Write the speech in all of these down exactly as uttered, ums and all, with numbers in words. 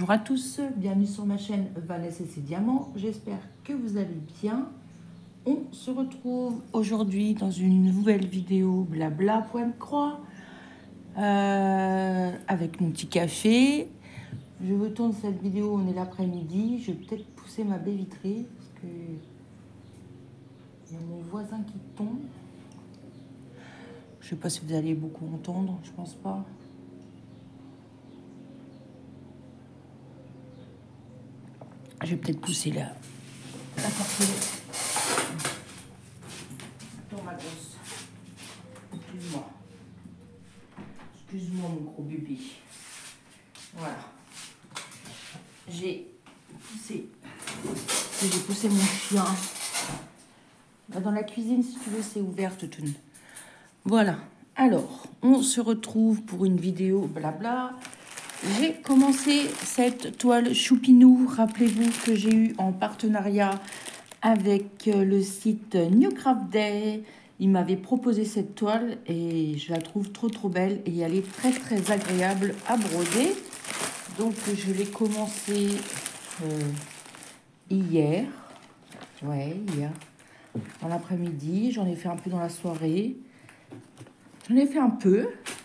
Bonjour à tous, bienvenue sur ma chaîne Vanessa et ses diamants. J'espère que vous allez bien. On se retrouve aujourd'hui dans une nouvelle vidéo blabla point de croix euh, avec mon petit café. Je vous tourne cette vidéo, on est l'après-midi. Je vais peut-être pousser ma baie vitrée parce que il y a mon voisin qui tombe. Je sais pas si vous allez beaucoup entendre, je pense pas. Je vais peut-être pousser la, la porte. Dans ma grosse. Excuse-moi. Excuse-moi mon gros bébé. Voilà. J'ai poussé. J'ai poussé mon chien. Dans la cuisine, si tu veux, c'est ouvert, tout. Voilà. Alors, on se retrouve pour une vidéo blabla. J'ai commencé cette toile Choupinou, rappelez-vous, que j'ai eu en partenariat avec le site New Craft Day. Il m'avait proposé cette toile et je la trouve trop trop belle et elle est très très agréable à broder. Donc je l'ai commencé euh, hier, ouais hier, dans l'après-midi. J'en ai fait un peu dans la soirée. J'en ai fait un peu.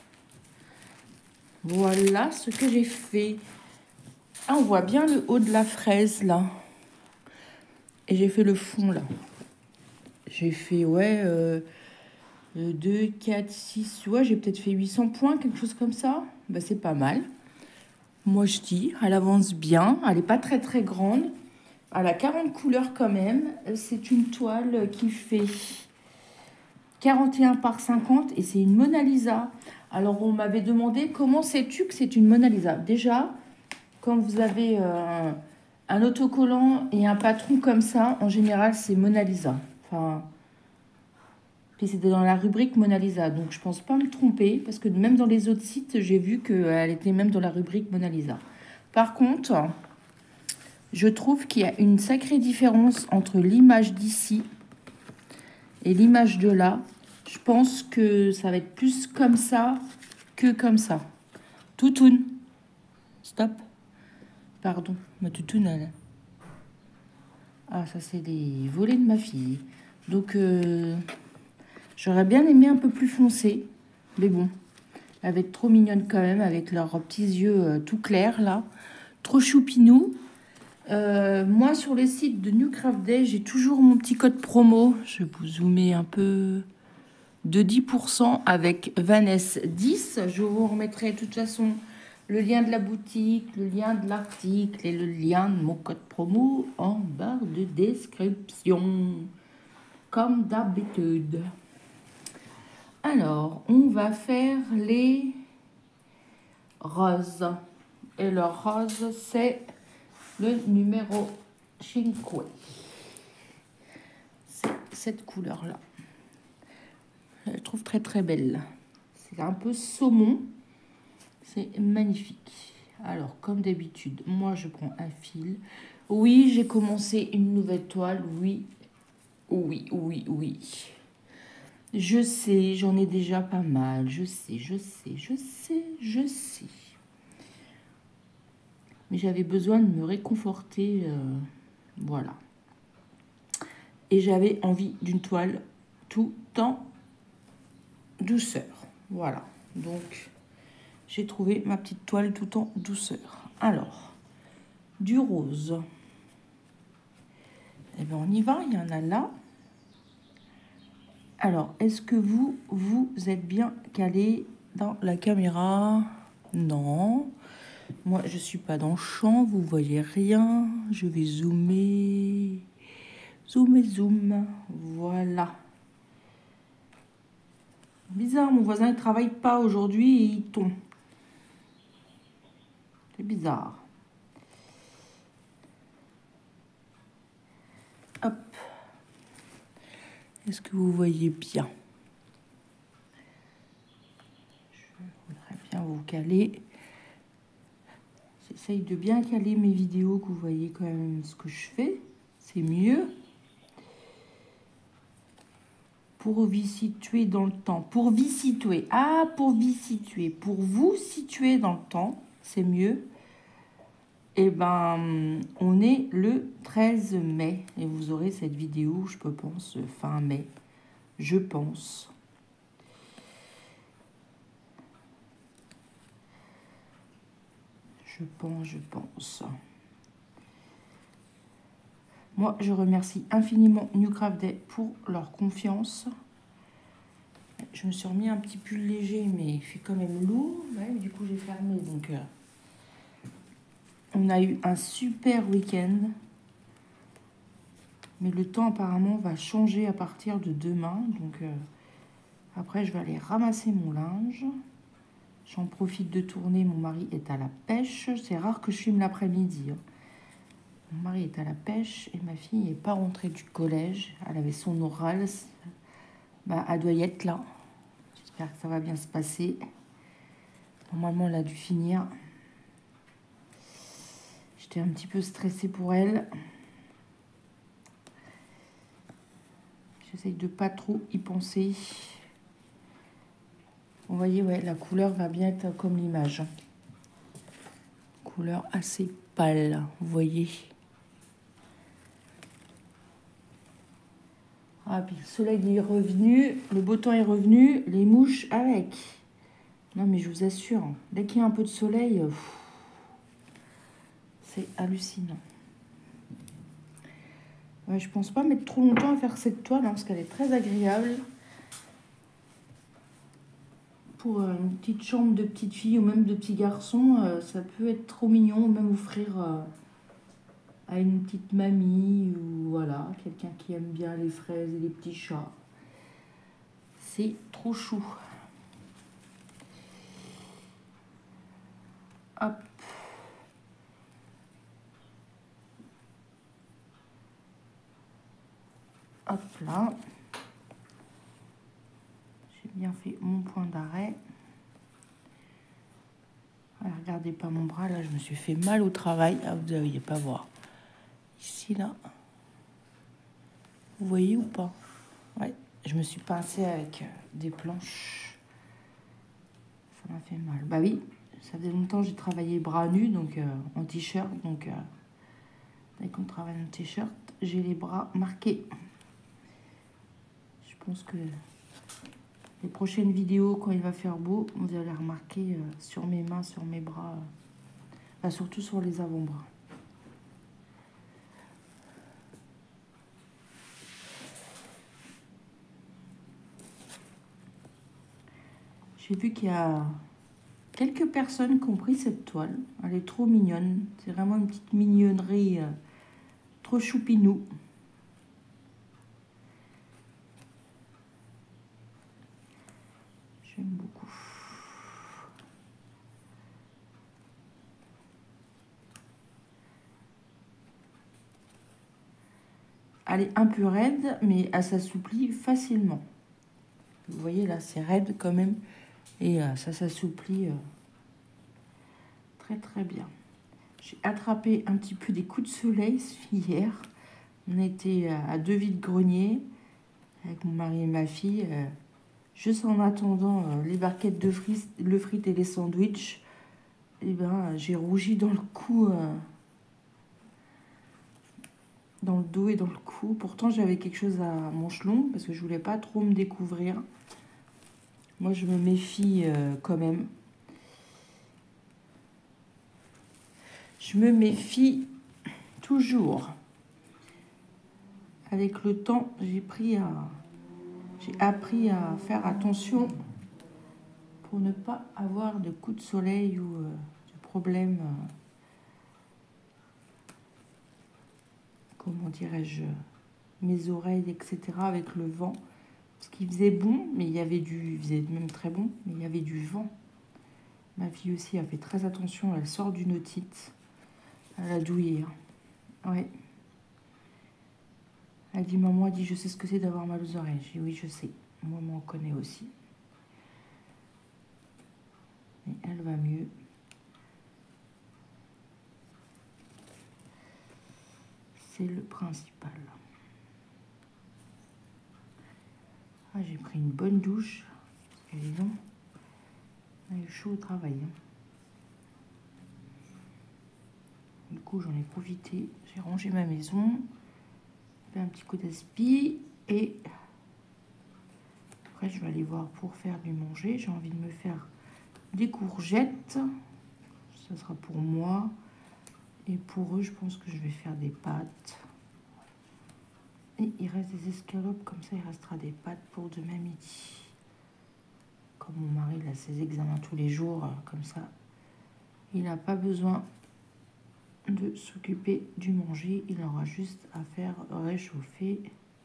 Voilà ce que j'ai fait. Ah, on voit bien le haut de la fraise, là. Et j'ai fait le fond, là. J'ai fait, ouais, euh, deux, quatre, six... Ouais, j'ai peut-être fait huit cents points, quelque chose comme ça. Bah, c'est pas mal. Moi, je dis, elle avance bien. Elle n'est pas très, très grande. Elle a quarante couleurs quand même. C'est une toile qui fait quarante et un par cinquante et c'est une Mona Lisa. Alors, on m'avait demandé comment sais-tu que c'est une Mona Lisa. Déjà, quand vous avez euh, un autocollant et un patron comme ça, en général, c'est Mona Lisa. Enfin, puis c'était dans la rubrique Mona Lisa. Donc, je pense pas me tromper parce que même dans les autres sites, j'ai vu qu'elle était même dans la rubrique Mona Lisa. Par contre, je trouve qu'il y a une sacrée différence entre l'image d'ici et l'image de là. Je pense que ça va être plus comme ça que comme ça. Toutoune. Stop. Pardon, ma toutoune, elle. Ah, ça, c'est des volets de ma fille. Donc, euh, j'aurais bien aimé un peu plus foncé. Mais bon, elle va être trop mignonne quand même, avec leurs petits yeux euh, tout clairs, là. Trop choupinou. Euh, moi, sur le site de New Craft Day, j'ai toujours mon petit code promo. Je vais vous zoomer un peu... de dix pour cent avec Vanessa dix. Je vous remettrai de toute façon le lien de la boutique, le lien de l'article et le lien de mon code promo en barre de description, comme d'habitude. Alors, on va faire les roses. Et le rose, c'est le numéro cinq. C'est cette couleur-là. Je la trouve très très belle. C'est un peu saumon. C'est magnifique. Alors, comme d'habitude, moi je prends un fil. Oui, j'ai commencé une nouvelle toile. Oui, oui, oui, oui. Je sais, j'en ai déjà pas mal. Je sais, je sais, je sais, je sais. Mais j'avais besoin de me réconforter. Euh, voilà. Et j'avais envie d'une toile tout en douceur. Voilà. Donc, j'ai trouvé ma petite toile tout en douceur. Alors, du rose. Eh bien, on y va. Il y en a là. Alors, est-ce que vous, vous êtes bien calé dans la caméra? Non. Moi, je ne suis pas dans le champ. Vous ne voyez rien. Je vais zoomer. Zoom et zoom. Voilà. Bizarre, mon voisin ne travaille pas aujourd'hui et il tombe. C'est bizarre. Hop. Est-ce que vous voyez bien? Je voudrais bien vous caler. J'essaye de bien caler mes vidéos, que vous voyez quand même ce que je fais. C'est mieux. Pour vous situer dans le temps. Pour vous situer. Ah, pour vous situer. Pour vous situer dans le temps, c'est mieux. Et ben, on est le treize mai. Et vous aurez cette vidéo, je pense, fin mai. Je pense. Je pense, je pense. Moi, je remercie infiniment Newcraft Day pour leur confiance. Je me suis remis un petit pull léger, mais il fait quand même lourd. Ouais, du coup, j'ai fermé. Donc, euh, on a eu un super week-end. Mais le temps, apparemment, va changer à partir de demain. Donc, euh, après, je vais aller ramasser mon linge. J'en profite de tourner. Mon mari est à la pêche. C'est rare que je filme l'après-midi. Hein. Mon mari est à la pêche et ma fille n'est pas rentrée du collège. Elle avait son oral. Bah, elle doit y être là. J'espère que ça va bien se passer. Normalement, elle a dû finir. J'étais un petit peu stressée pour elle. J'essaye de pas trop y penser. Vous voyez, ouais, la couleur va bien être comme l'image. Couleur assez pâle, vous voyez. Ah, puis le soleil est revenu, le beau temps est revenu, les mouches avec. Non, mais je vous assure, dès qu'il y a un peu de soleil, c'est hallucinant. Ouais, je pense pas mettre trop longtemps à faire cette toile, hein, parce qu'elle est très agréable. Pour euh, une petite chambre de petite fille ou même de petit garçon, euh, ça peut être trop mignon, ou même offrir euh, à une petite mamie, ou voilà, quelqu'un qui aime bien les fraises et les petits chats. C'est trop chou. Hop. Hop là. J'ai bien fait mon point d'arrêt. Voilà, regardez pas mon bras, là, je me suis fait mal au travail. Ah, vous n'arrivez pas à voir. Ici, là. Vous voyez ou pas? Ouais, je me suis pincée avec euh, des planches. Ça m'a fait mal. Bah oui, ça faisait longtemps que j'ai travaillé bras nus, donc euh, en t-shirt. Donc, euh, dès qu'on travaille en t-shirt, j'ai les bras marqués. Je pense que les prochaines vidéos, quand il va faire beau, vous allez remarquer euh, sur mes mains, sur mes bras, euh, bah, surtout sur les avant-bras. J'ai vu qu'il y a quelques personnes qui ont pris cette toile. Elle est trop mignonne. C'est vraiment une petite mignonnerie euh, trop choupinou. J'aime beaucoup. Elle est un peu raide, mais elle s'assouplit facilement. Vous voyez là, c'est raide quand même. Et euh, ça s'assouplit euh, très très bien. J'ai attrapé un petit peu des coups de soleil hier. On était à deux vide-greniers avec mon mari et ma fille. Euh, juste en attendant euh, les barquettes de frites, le frites et les sandwichs. Et ben, j'ai rougi dans le cou. Euh, dans le dos et dans le cou. Pourtant, j'avais quelque chose à manches longues parce que je voulais pas trop me découvrir. Moi, je me méfie euh, quand même. Je me méfie toujours. Avec le temps, j'ai pris à, j'ai appris à faire attention pour ne pas avoir de coups de soleil ou euh, de problèmes. Euh, comment dirais-je, mes oreilles, et cetera avec le vent. Parce qu'il faisait bon, mais il y avait du... Il faisait même très bon, mais il y avait du vent. Ma fille aussi a fait très attention. Elle sort d'une otite. Elle a douillé. Ouais. Elle dit, maman, elle dit, je sais ce que c'est d'avoir mal aux oreilles. J'ai dit, oui, je sais. Moi, on connaît aussi. Mais elle va mieux. C'est le principal. Ah, j'ai pris une bonne douche. Parce que, dis donc, on a eu chaud au travail. Hein. coup, j'en ai profité. J'ai rangé ma maison, fait un petit coup d'aspi et après, je vais aller voir pour faire du manger. J'ai envie de me faire des courgettes. Ça sera pour moi. Et pour eux, je pense que je vais faire des pâtes. Et il reste des escalopes, comme ça, il restera des pâtes pour demain midi. Comme mon mari il a ses examens tous les jours, comme ça, il n'a pas besoin de s'occuper du manger. Il aura juste à faire réchauffer.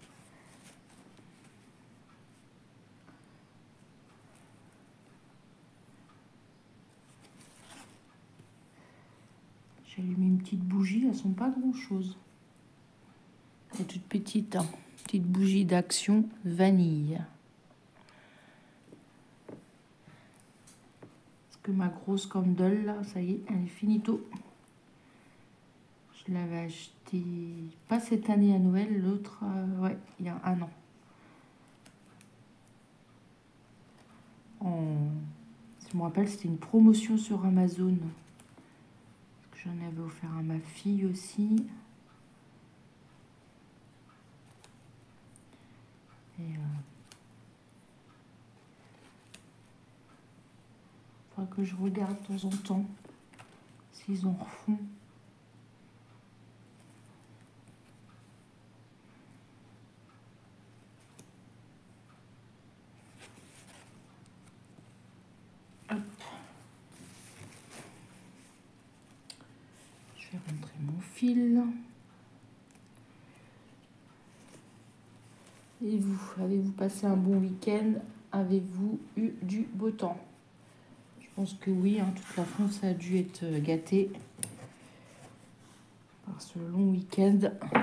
J'ai allumé une petite bougie, elles sont pas grand chose. C'est toute petite, hein. Petite bougie d'action vanille. Parce que ma grosse candle, là, ça y est, elle est finito. Je l'avais acheté, pas cette année à Noël, l'autre, euh, ouais, il y a un an. En... Si je me rappelle, c'était une promotion sur Amazon. J'en avais offert à ma fille aussi. Et euh, faudra que je regarde de temps en temps s'ils en refont. Hop. Je vais rentrer mon fil. Et vous, avez-vous passé un bon week-end? Avez-vous eu du beau temps? Je pense que oui, hein, toute la France a dû être gâtée par ce long week-end.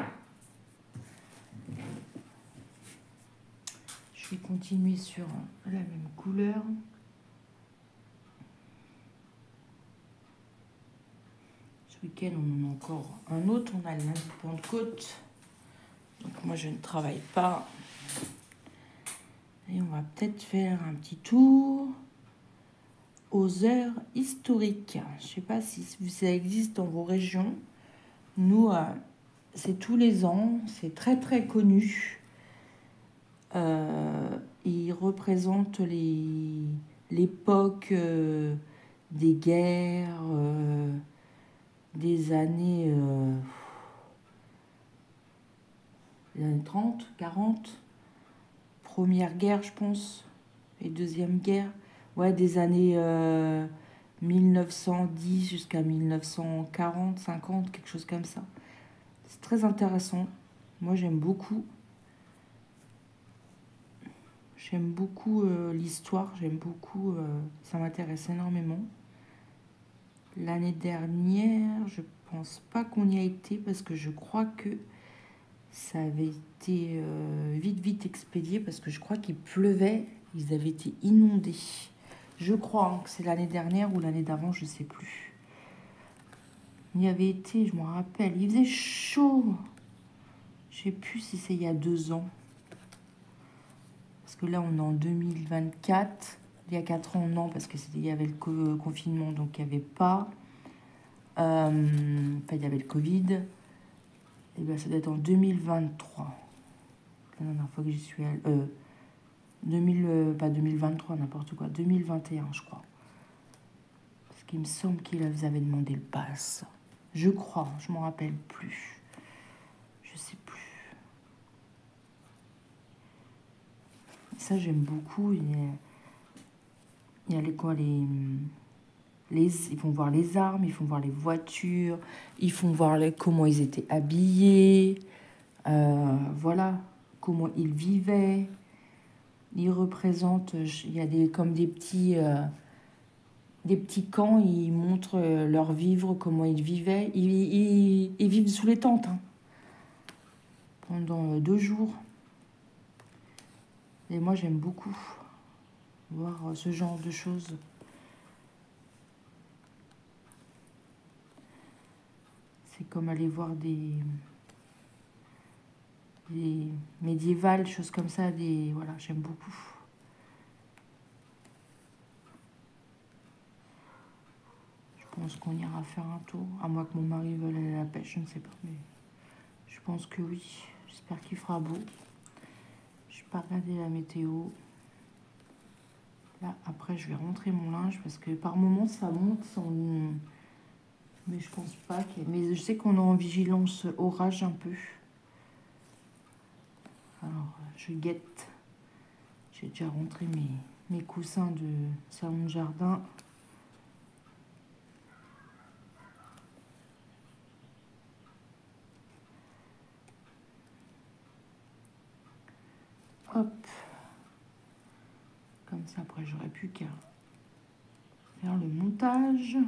Je vais continuer sur la même couleur. Ce week-end, on en a encore un autre. On a le lundi de Pentecôte. Donc moi, je ne travaille pas. Et on va peut-être faire un petit tour aux heures historiques. Je ne sais pas si ça existe dans vos régions. Nous, euh, c'est tous les ans. C'est très, très connu. Euh, il représente les, l'époque euh, des guerres, euh, des années, euh, les années trente, quarante. Première guerre, je pense, et deuxième guerre. Ouais, des années euh, mille neuf cent dix jusqu'à mille neuf cent quarante, cinquante, quelque chose comme ça. C'est très intéressant. Moi, j'aime beaucoup. J'aime beaucoup euh, l'histoire, j'aime beaucoup, euh, ça m'intéresse énormément. L'année dernière, je pense pas qu'on y a été parce que je crois que ça avait été euh, vite, vite expédié parce que je crois qu'il pleuvait, ils avaient été inondés. Je crois hein, que c'est l'année dernière ou l'année d'avant, je sais plus. On y avait été, je me rappelle, il faisait chaud. Je sais plus si c'est il y a deux ans. Parce que là, on est en deux mille vingt-quatre. Il y a quatre ans, non, parce que c'était, il y avait le co- confinement, donc il n'y avait pas. Euh, enfin, il y avait le Covid. Et bien, ça doit être en deux mille vingt-trois. La dernière fois que j'y suis allée. Euh, deux mille, euh, pas deux mille vingt-trois, n'importe quoi. deux mille vingt et un, je crois. Parce qu'il me semble qu'ils avaient demandé le pass. Je crois, je m'en rappelle plus. Je sais plus. Ça, j'aime beaucoup. Il y a, il y a les quoi, les... Les, ils font voir les armes, ils font voir les voitures, ils font voir les, comment ils étaient habillés, euh, voilà, comment ils vivaient. Ils représentent, il y a des, comme des petits, euh, des petits camps, ils montrent leur vivre, comment ils vivaient. Ils, ils, ils vivent sous les tentes hein, pendant deux jours. Et moi, j'aime beaucoup voir ce genre de choses. C'est comme aller voir des, des médiévales, choses comme ça. Des, voilà, j'aime beaucoup. Je pense qu'on ira faire un tour. À moins que mon mari veuille aller à la pêche, je ne sais pas. Mais je pense que oui. J'espère qu'il fera beau. Je n'ai pas regardé la météo. Là, après, je vais rentrer mon linge parce que par moments, ça monte. Sans... Mais je pense pas qu'il y ait... Mais je sais qu'on est en vigilance orage un peu. Alors, je guette. J'ai déjà rentré mes, mes coussins de salon de jardin. Hop. Comme ça, après, j'aurais plus qu'à faire le montage.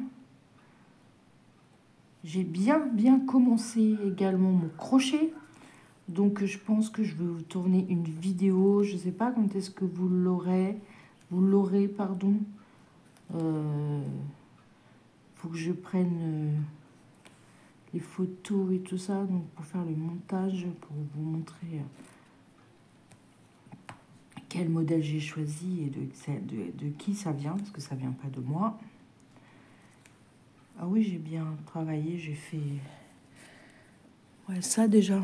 J'ai bien, bien commencé également mon crochet. Donc, je pense que je vais vous tourner une vidéo. Je ne sais pas quand est-ce que vous l'aurez. Vous l'aurez, pardon. Euh, faut que je prenne euh, les photos et tout ça. Donc, pour faire le montage, pour vous montrer euh, quel modèle j'ai choisi et de, de, de qui ça vient. Parce que ça ne vient pas de moi. Ah oui, j'ai bien travaillé. J'ai fait... Ouais, ça déjà...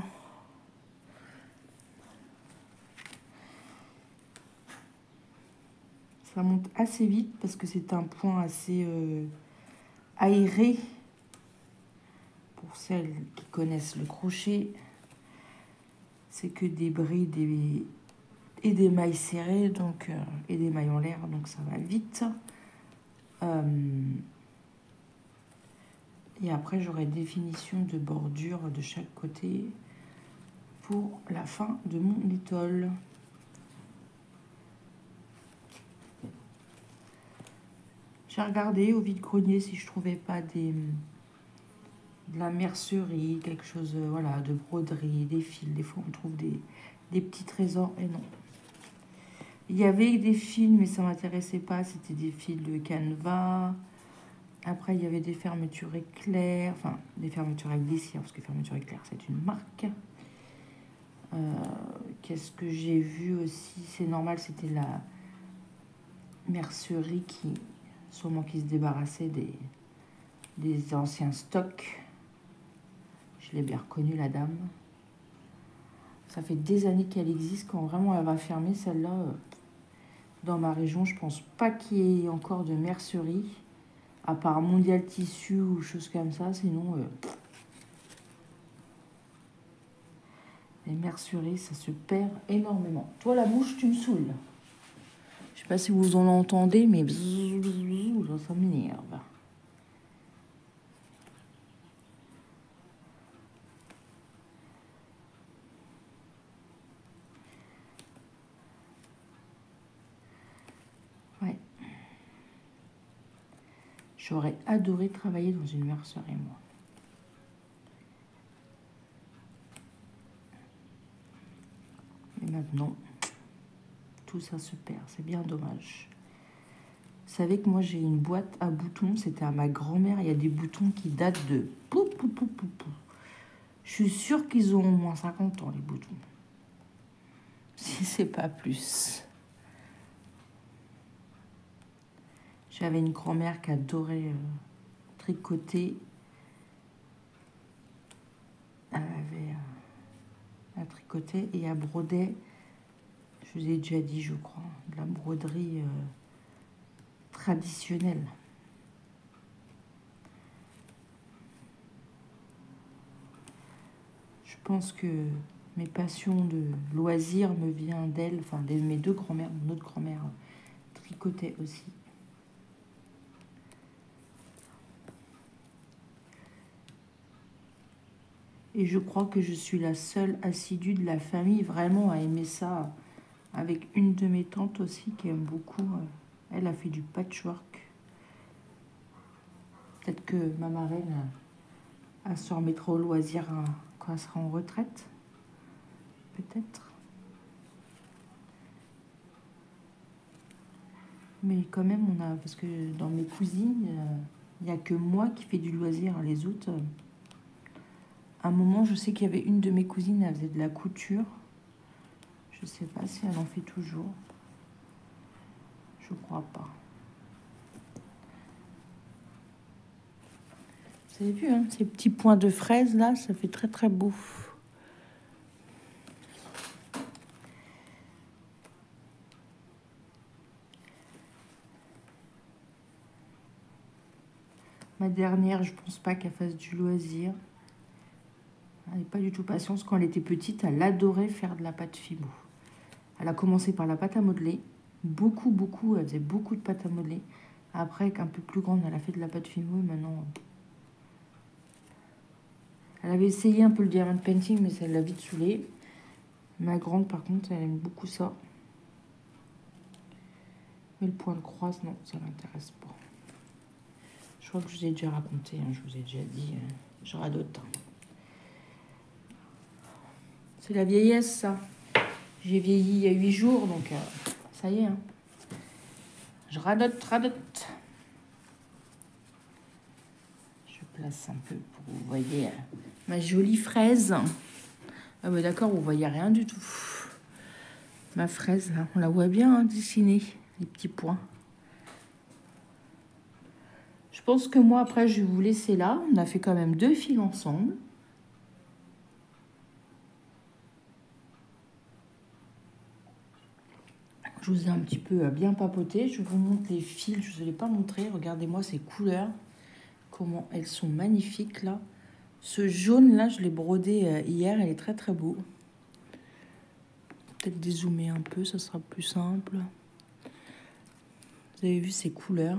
Ça monte assez vite parce que c'est un point assez euh, aéré. Pour celles qui connaissent le crochet, c'est que des brides et, et des mailles serrées, donc, euh, et des mailles en l'air, donc ça va vite. Euh, et après, j'aurai définition de bordure de chaque côté pour la fin de mon étole. J'ai regardé au vide-grenier si je trouvais pas des, de la mercerie, quelque chose, euh, voilà, de broderie, des fils. Des fois, on trouve des, des petits trésors, et non. Il y avait des fils, mais ça m'intéressait pas. C'était des fils de canevas. Après, il y avait des fermetures éclairs. Enfin, des fermetures avec des cires, parce que fermeture éclair, c'est une marque. Euh, Qu'est-ce que j'ai vu aussi? C'est normal, c'était la mercerie qui, sûrement qui se débarrassait des, des anciens stocks. Je l'ai bien reconnue, la dame. Ça fait des années qu'elle existe. Quand vraiment elle va fermer, celle-là, euh, dans ma région, je pense pas qu'il y ait encore de mercerie, à part Mondial Tissu ou choses comme ça. Sinon, euh, les merceries, ça se perd énormément. Toi, la bouche, tu me saoules. Je sais pas si vous en entendez, mais bzzz, bzzz, bzzz, ça m'énerve. Ouais. J'aurais adoré travailler dans une mercerie, moi. Et maintenant, tout ça se perd. C'est bien dommage. Vous savez que moi, j'ai une boîte à boutons. C'était à ma grand-mère. Il y a des boutons qui datent de... Pou, pou, pou, pou, pou. Je suis sûre qu'ils ont au moins cinquante ans, les boutons. Si c'est pas plus. J'avais une grand-mère qui adorait euh, tricoter. Elle avait euh, à tricoter et à broder. Je vous ai déjà dit, je crois, de la broderie euh, traditionnelle. Je pense que mes passions de loisirs me viennent d'elle, enfin de mes deux grand-mères. Mon autre grand-mère tricotait aussi. Et je crois que je suis la seule assidue de la famille vraiment à aimer ça, avec une de mes tantes aussi qui aime beaucoup. Elle a fait du patchwork. Peut-être que ma marraine, elle se remettra au loisir quand elle sera en retraite. Peut-être. Mais quand même, on a... Parce que dans mes cousines, il n'y a que moi qui fais du loisir. Les autres... À un moment, je sais qu'il y avait une de mes cousines, elle faisait de la couture. Je ne sais pas si elle en fait toujours. Je crois pas. Vous avez vu, hein, ces petits points de fraise là, ça fait très très beau. Ma dernière, je pense pas qu'elle fasse du loisir. Elle n'est pas du tout patiente. Quand elle était petite, elle adorait faire de la pâte Fimo. Elle a commencé par la pâte à modeler. Beaucoup, beaucoup. Elle faisait beaucoup de pâte à modeler. Après, un peu plus grande, elle a fait de la pâte Fimo. Et maintenant, elle avait essayé un peu le diamond painting, mais ça l'a vite saoulée. Ma grande, par contre, elle aime beaucoup ça. Mais le point de croise, non, ça l'intéresse pas. Je crois que je vous ai déjà raconté, hein, je vous ai déjà dit. Euh, je radote. C'est la vieillesse, ça. J'ai vieilli il y a huit jours, donc euh, ça y est. Hein. Je radote, radote. Je place un peu pour que vous voyez euh, ma jolie fraise. Ah bah d'accord, vous voyez rien du tout. Ma fraise, là, on la voit bien hein, dessinée, les petits points. Je pense que moi, après, je vais vous laisser là. On a fait quand même deux fils ensemble. Je vous ai un petit peu bien papoté. Je vous montre les fils. Je ne vous ai pas montré. Regardez-moi ces couleurs. Comment elles sont magnifiques, là. Ce jaune-là, je l'ai brodé hier. Elle est très, très beau. Peut-être dézoomer un peu, ça sera plus simple. Vous avez vu ces couleurs.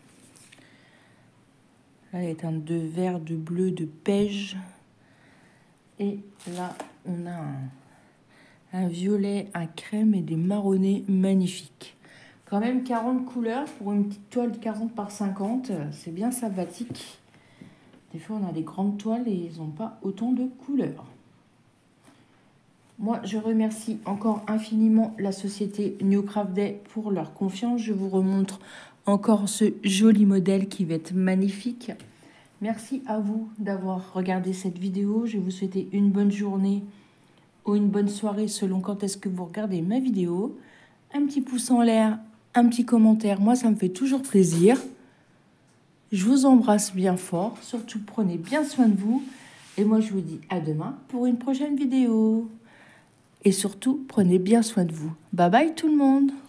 Là, il y a un de vert, de bleu, de beige. Et là, on a un, un violet, un crème et des marronnés magnifiques. Quand même quarante couleurs pour une petite toile de quarante par cinquante. C'est bien sympathique. Des fois, on a des grandes toiles et ils n'ont pas autant de couleurs. Moi, je remercie encore infiniment la société New Craft Day pour leur confiance. Je vous remontre encore ce joli modèle qui va être magnifique. Merci à vous d'avoir regardé cette vidéo. Je vais vous souhaiter une bonne journée ou une bonne soirée selon quand est-ce que vous regardez ma vidéo. Un petit pouce en l'air, un petit commentaire. Moi, ça me fait toujours plaisir. Je vous embrasse bien fort. Surtout, prenez bien soin de vous. Et moi, je vous dis à demain pour une prochaine vidéo. Et surtout, prenez bien soin de vous. Bye bye tout le monde.